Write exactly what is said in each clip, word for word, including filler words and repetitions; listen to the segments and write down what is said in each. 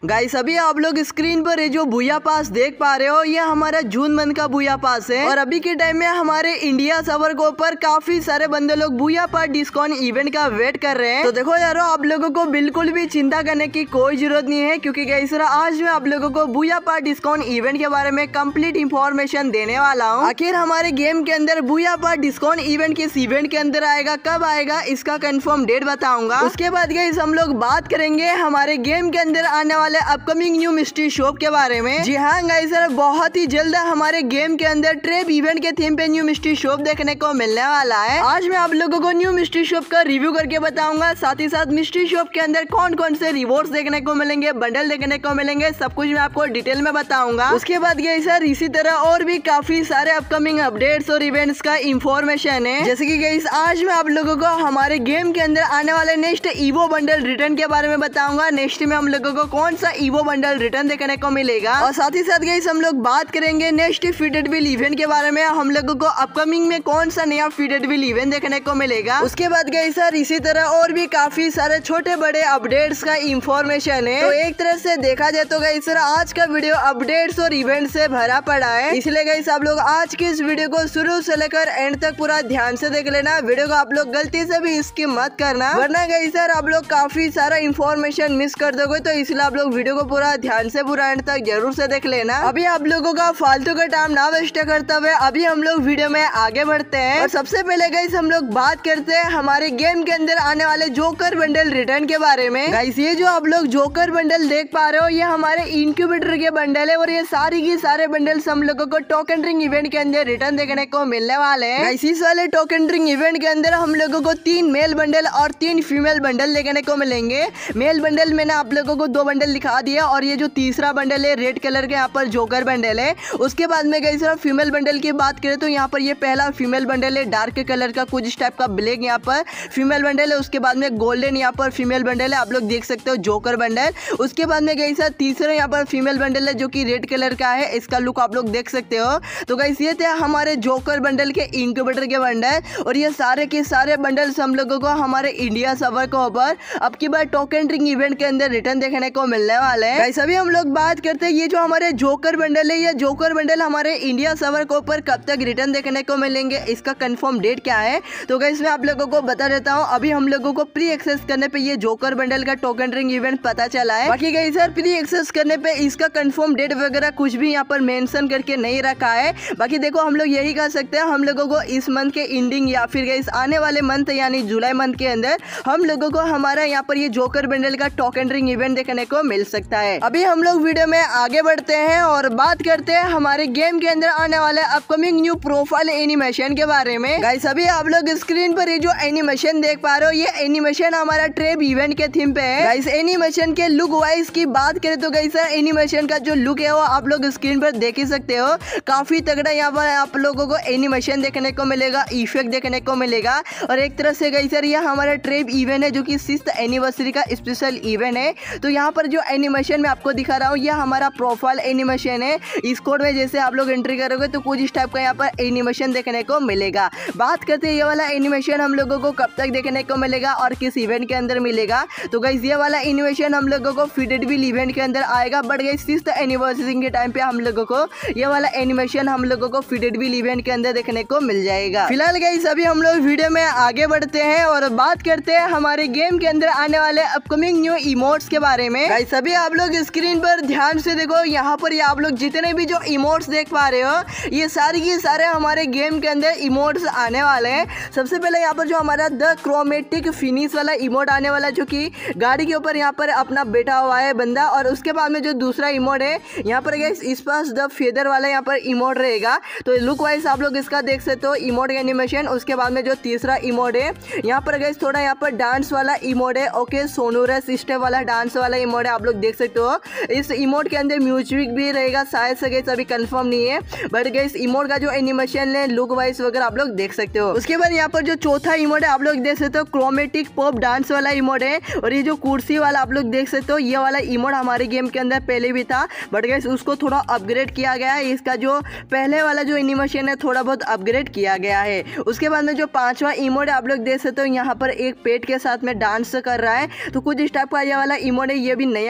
Guys अभी आप लोग स्क्रीन पर ये जो बुया पास देख पा रहे हो ये हमारा जून मंथ का बुया पास है और अभी के टाइम में हमारे इंडिया सर्वर के ऊपर काफी सारे बंदे लोग बुया पास डिस्काउंट इवेंट का वेट कर रहे हैं। तो देखो यारो आप लोगों को बिल्कुल भी चिंता करने की कोई जरूरत नहीं है, क्योंकि गाइस आज मैं आप लोगों को बुया पास डिस्काउंट इवेंट के बारे में कंप्लीट इंफॉर्मेशन देने वाला हूँ। आखिर हमारे गेम के अंदर बुया पास डिस्काउंट इवेंट किस इवेंट के अंदर आएगा, कब आएगा, इसका कंफर्म डेट बताऊंगा। उसके बाद गाइस हम लोग बात करेंगे हमारे गेम के अंदर आने वाले अपकमिंग न्यू मिस्ट्री शॉप के बारे में। जी हाँ गाइस बहुत ही जल्द हमारे गेम के अंदर ट्रेप इवेंट के थीम पे न्यू मिस्ट्री शॉप देखने को मिलने वाला है। आज मैं आप लोगों को न्यू मिस्ट्री शॉप का रिव्यू करके बताऊंगा, साथ ही साथ मिस्ट्री शॉप के अंदर कौन कौन से रिवॉर्ड्स देखने को मिलेंगे, बंडल देखने को मिलेंगे, सब कुछ मैं आपको डिटेल में बताऊंगा। उसके बाद गाइस इसी तरह और भी काफी सारे अपकमिंग अपडेट्स और इवेंट्स का इंफॉर्मेशन है। जैसे कि गाइस आज मैं आप लोगों को हमारे गेम के अंदर आने वाले नेक्स्ट ईवो बंडल रिटर्न के बारे में बताऊंगा। नेक्स्ट में हम लोगों को कौन सा ईवो बंडल रिटर्न देखने को मिलेगा और साथ ही साथ गाइस हम लोग बात करेंगे नेक्स्ट फीडेड व्हील इवेंट के बारे में। हम लोगों को अपकमिंग में कौन सा नया फीडेड व्हील इवेंट देखने को मिलेगा। उसके बाद गाइस सर इसी तरह और भी काफी सारे छोटे बड़े अपडेट्स का इंफॉर्मेशन है। तो एक तरह से देखा जाए तो गाइस सर आज का वीडियो अपडेट्स और इवेंट से भरा पड़ा है, इसलिए गाइस आप लोग आज की इस वीडियो को शुरू से लेकर एंड तक पूरा ध्यान से देख लेना। वीडियो को आप लोग गलती से भी स्किप मत करना, वरना गाइस सर आप लोग काफी सारा इंफॉर्मेशन मिस कर दोगे। तो इसलिए आप लोग वीडियो को पूरा ध्यान से पूरा एंड तक जरूर से देख लेना। अभी आप लोगों का फालतू का टाइम ना वेस्ट करते हुए अभी हम लोग वीडियो में आगे बढ़ते हैं। और सबसे पहले गाइस हम लोग बात करते हैं हमारे गेम के अंदर आने वाले जोकर बंडल रिटर्न के बारे में। गाइस ये जो आप लोग जोकर बंडल देख पा रहे हो ये हमारे इंक्यूबेटर के बंडल है और ये सारी की सारे बंडल्स हम लोगों को टोकन रिंग इवेंट के अंदर रिटर्न देखने को मिलने वाले हैं। गाइस इस वाले टोकन रिंग इवेंट के अंदर हम लोगों को तीन मेल बंडल और तीन फीमेल बंडल देखने को मिलेंगे। मेल बंडल मैंने आप लोगों को दो बंडल दिखा दिया और ये जो तीसरा बंडल है रेड कलर के यहाँ पर जोकर बंडल है। उसके बाद में गाइस फीमेल बंडल की बात करें तो यहाँ पर ये पहला फीमेल बंडल है डार्क कलर का कुछ इस टाइप का ब्लैक यहाँ पर फीमेल बंडल है। उसके बाद में गोल्डन यहाँ पर फीमेल बंडल है, आप लोग देख सकते हो जोकर बंडल। उसके बाद में गाइस तीसरा यहाँ पर फीमेल बंडल है जो कि रेड कलर का है, इसका लुक आप लोग देख सकते हो। तो गाइस ये थे हमारे जोकर बंडल के इंक्यूबेटर के बंडल और ये सारे के सारे बंडल्स हम लोगों को हमारे इंडिया सर्वर के ऊपर अब की बार टोकन रिंग इवेंट के अंदर रिटर्न देखने को मिलने वाले हैं। गाइस अभी हम लोग बात करते हैं ये जो हमारे जोकर बंडल है, ये जोकर बंडल हमारे इंडिया सर्वर के ऊपर कब तक रिटर्न देखने को मिलेंगे, इसका कंफर्म डेट क्या है। तो गाइस मैं आप लोगों को बता देता हूँ, अभी हम लोगों को प्री एक्सेस करने पे ये जोकर बंडल का टोकन रिंग इवेंट पता चला है। बाकी गाइस सर प्री एक्सेस करने पे इसका कंफर्म डेट वगैरह कुछ भी यहाँ पर मेंशन करके नहीं रखा है। बाकी देखो हम लोग यही कर सकते हैं, हम लोगों को इस मंथ के एंडिंग या फिर गाइस आने वाले मंथ यानी जुलाई मंथ के अंदर हम लोगों को हमारा यहाँ पर ये जोकर बंडल का टोकन रिंग इवेंट देखने को मिल सकता है। अभी हम लोग वीडियो में आगे बढ़ते हैं और बात करते हैं हमारे गेम के अंदर आने वाले अपकमिंग न्यू प्रोफाइल एनिमेशन के बारे में। गाइस अभी आप लोग स्क्रीन पर ये जो एनिमेशन देख पा रहे हो ये एनिमेशन हमारा ट्रेप इवेंट के थीम पे है। गाइस एनिमेशन के लुक वाइज की बात करें तो गाइस एनिमेशन का जो लुक है वो आप लोग स्क्रीन पर देख ही सकते हो, काफी तगड़ा यहाँ पर आप लोगों को एनिमेशन देखने को मिलेगा, इफेक्ट देखने को मिलेगा। और एक तरह से गाइस ये हमारा ट्रेप इवेंट है जो कि सिक्स्थ एनिवर्सरी का स्पेशल इवेंट है। तो यहाँ पर जो एनिमेशन मैं आपको दिखा रहा हूँ ये हमारा प्रोफाइल एनिमेशन है। इस कोड में जैसे आप लोग एंट्री करोगे तो कुछ इस टाइप का यहाँ पर एनिमेशन देखने को मिलेगा। बात करते हैं ये वाला एनिमेशन हम लोगों को कब तक देखने को मिलेगा और किस इवेंट के अंदर मिलेगा। तो गाइस ये वाला एनिमेशन हम लोगों को फीडेड व्हील इवेंट के अंदर आएगा, बट गाइस सिक्स्थ एनिवर्सरी के टाइम पे हम लोगों को ये वाला एनिमेशन हम लोगों को फीडेड व्हील इवेंट के अंदर देखने को मिल जाएगा। फिलहाल गाइस अभी हम लोग वीडियो में आगे बढ़ते हैं और बात करते हैं हमारे गेम के अंदर आने वाले अपकमिंग न्यू इमोट्स के बारे में। गाइस अभी आप लोग स्क्रीन पर ध्यान से देखो, यहाँ पर ये आप लोग जितने भी जो इमोट्स देख पा रहे हो ये सारी की सारे हमारे गेम के अंदर इमोट्स आने वाले हैं। सबसे पहले यहाँ पर जो हमारा द क्रोमेटिक फिनिश वाला इमोट आने वाला जो कि गाड़ी के ऊपर यहाँ पर अपना बैठा हुआ है बंदा, और उसके बाद में जो दूसरा इमोट है यहाँ पर गाइस इस पास द फेदर वाला यहाँ पर इमोट रहेगा। तो लुक वाइज आप लोग इसका देख सकते हो इमोट का एनिमेशन। उसके बाद में जो तीसरा इमोट है यहाँ पर गाइस थोड़ा यहाँ पर डांस वाला इमोट है, ओके सोनोरस स्टेप वाला डांस वाला इमोट है, आप लोग देख सकते हो। इस इमोट के अंदर म्यूजिक भी रहेगा शायद से गाइस, अभी कंफर्म नहीं है, बट गाइस इमोट का जो एनिमेशन है लुक वाइज वगैरह आप लोग देख सकते हो। उसके बाद यहाँ पर जो चौथा इमोट है आप लोग देख सकते हो क्रोमेटिक पॉप डांस वाला इमोट है, और ये जो कुर्सी वाला आप लोग देख सकते हो ये वाला इमोट हमारे गेम के अंदर पहले भी था, बट गाइस उसको थोड़ा अपग्रेड किया गया है। इसका जो पहले वाला जो एनिमेशन है थोड़ा बहुत अपग्रेड किया गया है। उसके बाद में जो पांचवा इमोट है आप लोग देख सकते हो यहाँ पर एक पेट के साथ में डांस कर रहा है, तो कुछ इस टाइप का ये वाला इमोट है, ये भी नया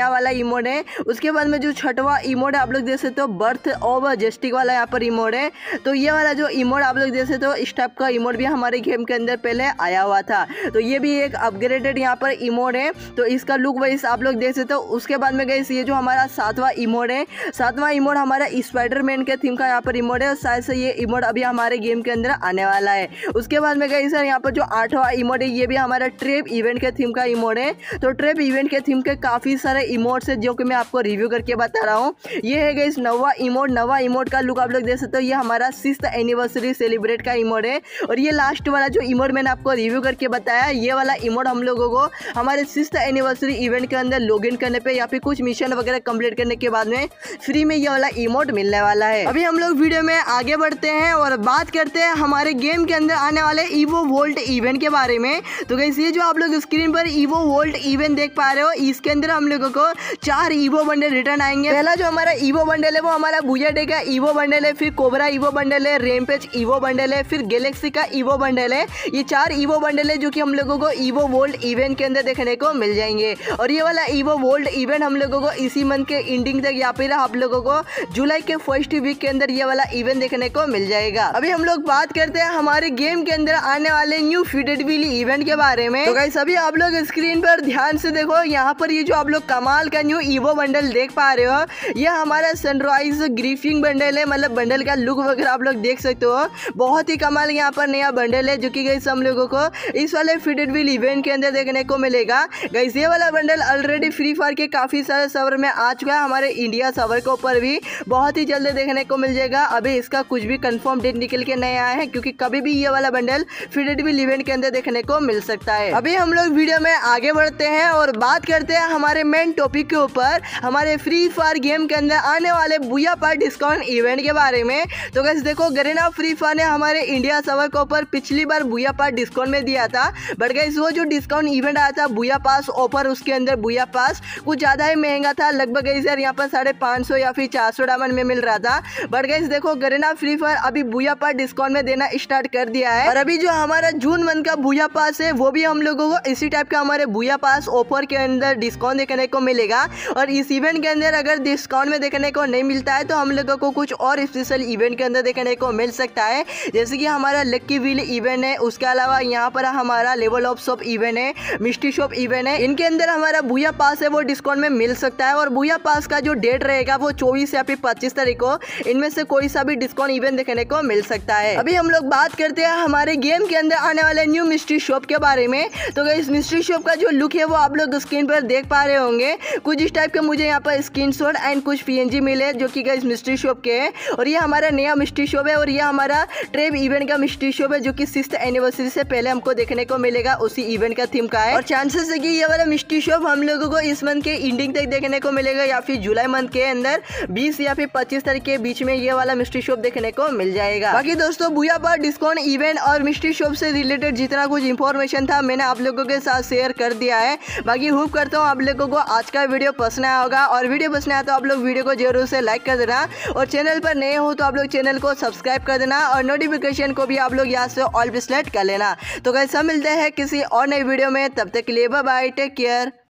नया वाला इमोड है। उसके बाद में जो छठवा इमोड है आप लोग देख सकते हो बर्थ ऑफ जस्टिक वाला यहाँ पर इमोड है। तो ये वाला जो इमोड आप लोग देख सकते हो इस टाइप का इमोड भी हमारे गेम के अंदर पहले आया हुआ था। तो ये भी एक अपग्रेडेड यहाँ पर इमोड है, तो इसका लुक वाइज आप लोग देख सकते हो। उसके बाद में गाइस ये जो हमारा सातवां इमोड है, सातवां इमोड हमारा स्पाइडरमैन के थीम का यहाँ पर इमोड है और शायद से ये इमोड अभी हमारे गेम के अंदर आने वाला है। उसके बाद में गाइस यहाँ पर जो आठवां इमोड है ये भी हमारा ट्रेप इवेंट के थीम का इमोड है। तो ट्रेप इवेंट के थीम के काफी सारे इमोड्स है जो कि मैं आपको रिव्यू करके बता रहा हूँ। ये है गाइस नवा इमोड। नवा इमोड का लुक आप लोग देख सकते हो, ये हमारा सिक्स्थ एनिवर्सरी सेलिब्रेट का इमोड है। और ये लास्ट वाला जो इमोड मैंने आपको रिव्यू करके बताया, ये वाला इमोड हम लोगों को हमारे सिक्स्थ एनिवर्सरी इवेंट के अंदर लॉगिन करने पे या फिर कुछ मिशन वगैरह कंप्लीट करने के बाद में फ्री में ये वाला इमोड मिलने वाला है। अभी हम लोग वीडियो में आगे बढ़ते हैं और बात करते हैं हमारे गेम के अंदर आने वाले ईवो वोल्ट इवेंट के बारे में। तो गाइस ये जो आप लोग स्क्रीन पर ईवो वोल्ट इवेंट देख पा रहे हो, इसके अंदर हम लोगों को चार ईवो बंडल रिटर्न आएंगे। पहला जो हमारा ईवो बंडल है वो हमारा बुया डे का ईवो बंडल है, फिर कोबरा ईवो बंडल है, रेमपेज ईवो बंडल है, फिर गैलेक्सी का ईवो बंडल है। ये चार ईवो बंडल है जो कि हम लोगों को ईवो वोल्ट इवेंट के अंदर देखने को मिल जाएंगे। और ये वाला ईवो वोल्ट इवेंट हम लोगों को इसी मंथ के एंडिंग तक या फिर आप लोगों को जुलाई के फर्स्ट वीक के अंदर ये वाला इवेंट देखने को मिल जाएगा। अभी हम लोग बात करते हैं हमारे गेम के अंदर आने वाले न्यू फीडेड व्हील इवेंट के बारे में। तो गाइस अभी आप लोग स्क्रीन पर ध्यान से देखो, यहाँ पर ये जो आप लोग कमाल का न्यू ईवो बंडल देख पा रहे हो, ये हमारा सनराइज ग्रीफिंग बंडल है। मतलब बंडल का लुक वगैरह आप लोग देख सकते हो, बहुत ही कमाल यहाँ पर नया बंडल है जो कि गाइस हम लोगों को इस वाले फीडेड व्हील इवेंट के अंदर देखने को मिलेगा। गाइस ये वाला बंडल ऑलरेडी फ्री फायर के काफी सारे सर्वर में आ चुका है, हमारे इंडिया सर्वर के ऊपर भी बहुत ही जल्दी देखने को मिल जाएगा। अभी इसका कुछ भी कंफर्म डेट निकल के नहीं आया है क्योंकि कभी भी ये वाला बंडल फीडेड व्हील इवेंट के अंदर देखने को मिल सकता है। अभी हम लोग वीडियो में आगे बढ़ते हैं और बात करते हैं हमारे मेन टॉपिक के ऊपर, हमारे फ्री फायर गेम के अंदर आने वाले बुया पार डिस्काउंट इवेंट के बारे में। तो गाइस देखो गरीना फ्री फायर ने हमारे इंडिया सर्वर के ऊपर पिछली बार बुया पार डिस्काउंट में दिया था, बट गाइस वो जो डिस्काउंट इवेंट आया था बुया पास ऑफर, उसके अंदर बुया पास कुछ ज्यादा ही महंगा था, लगभग गाइस यार यहाँ पर साढ़े पाँच सौ या फिर चार सौ डायमंड में मिल रहा था। बट गाइस देखो गरीना फ्री फायर अभी बुया पास डिस्काउंट में देना स्टार्ट कर दिया है और अभी जो हमारा जून मंथ का बुया पास है वो भी हम लोगों को इसी टाइप का हमारे बुया पास ऑफर के अंदर डिस्काउंट देखने को मिलेगा। और इस इवेंट के अंदर अगर डिस्काउंट में देखने को नहीं मिलता है तो हम लोगों को कुछ और स्पेशल इवेंट के अंदर देखने को मिल सकता है, जैसे कि हमारा लक्की व्हील इवेंट है, उसके अलावा यहाँ पर हमारा लेवल ऑफ शॉप इवेंट है, मिस्ट्री शॉप इवेंट है। इनके अंदर हमारा बुया पास है वो डिस्काउंट में मिल सकता है। और बुया पास का जो डेट रहेगा वो चौबीस या फिर पच्चीस तारीख को, इनमें से कोई सा भी डिस्काउंट इवेंट देखने को मिल सकता है। अभी हम लोग बात करते हैं हमारे गेम के अंदर आने वाले न्यू मिस्ट्री शॉप के बारे में। तो इस मिस्ट्री शॉप का जो लुक है वो आप लोग स्क्रीन पर देख पा रहे होंगे, कुछ इस टाइप के मुझे यहाँ पर स्क्रीनशॉट एंड कुछ पीएनजी मिले जो कि गाइस मिस्ट्री शॉप के हैं। और ये हमारा नया मिस्ट्री शॉप है और ये हमारा ट्रेप इवेंट का मिस्ट्री शॉप है जो कि सिक्स्थ एनिवर्सरी से पहले हमको देखने को मिलेगा, उसी इवेंट का थीम का है। और चांसेस है कि ये वाला मिस्ट्री शॉप हम लोगों को इस मंथ के एंडिंग तक देखने को मिलेगा या फिर जुलाई मंथ के अंदर बीस या फिर पच्चीस तारीख के बीच में ये वाला मिस्ट्री शॉप देखने को मिल जाएगा। बाकी दोस्तों बुया पार डिस्काउंट इवेंट और मिस्ट्री शॉप से रिलेटेड जितना कुछ इंफॉर्मेशन था मैंने आप लोगों के साथ शेयर कर दिया है। बाकी होप करता हूँ आप लोगों को आज का वीडियो पसंद आया होगा, और वीडियो पसंद आया तो आप लोग वीडियो को जरूर से लाइक कर देना, और चैनल पर नए हो तो आप लोग चैनल को सब्सक्राइब कर देना, और नोटिफिकेशन को भी आप लोग यहाँ से ऑल पे सेलेक्ट कर लेना। तो गाइस सब मिलते हैं किसी और नई वीडियो में, तब तक के लिए बाय बाय, टेक केयर।